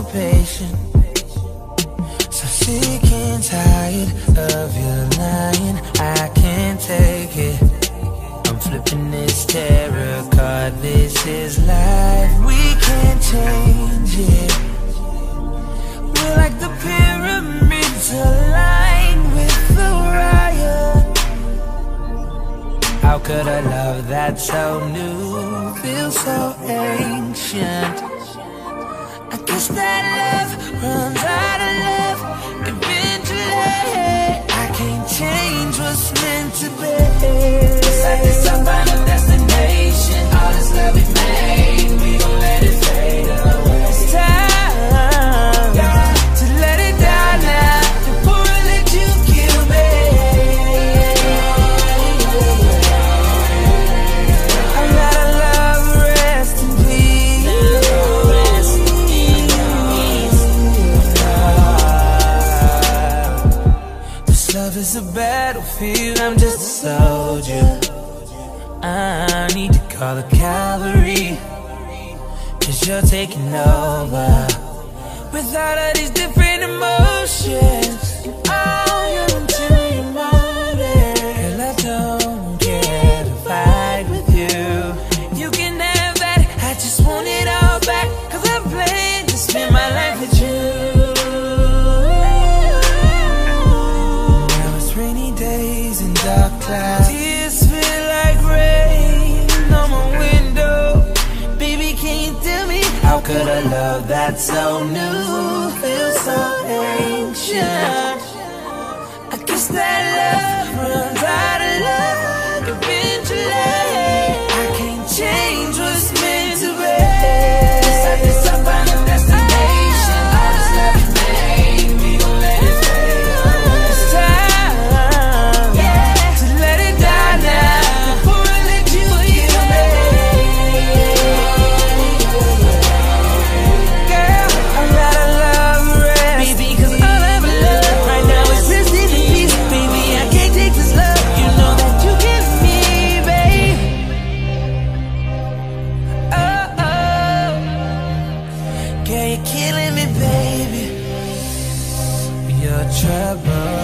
patient, so sick and tired of your lying. I can't take it. I'm flipping this tarot card. This is life. We can't change it. We're like the pyramids aligned with the riot. How could a love that's so new feel so ancient? I guess that love runs out of love eventually. I can't change what's meant to be. It's like this some final destination. All this love we made, we gon' let it fade away. It's time, yeah, to let it die now before I let you kill me. I gotta love, rest in peace. This love is a battlefield, I'm just a soldier. I need to call the cavalry, 'cause you're taking over with all of these different emotions and all your interior motives. Girl, I don't care to fight with you. You can have that, I just want it all back, 'cause I plan to spend my life with you. Now it's rainy days and dark clouds. Tears feel like rain on my window. Baby, can you tell me, how could a love that's so new feel so ancient? I guess that love runs out of love eventually. I can't change what's meant to be. It's like this some final destination. All this love we made, we gon' let it fade away. It's time, yeah, to let it die now before I let you kill me. Girl, I gotta love rest, baby, 'cause all I ever love right now is resting in peace. Baby, I can't take this love, you know that you give me, babe. Oh, oh, girl, you're killing me, baby. You're trouble.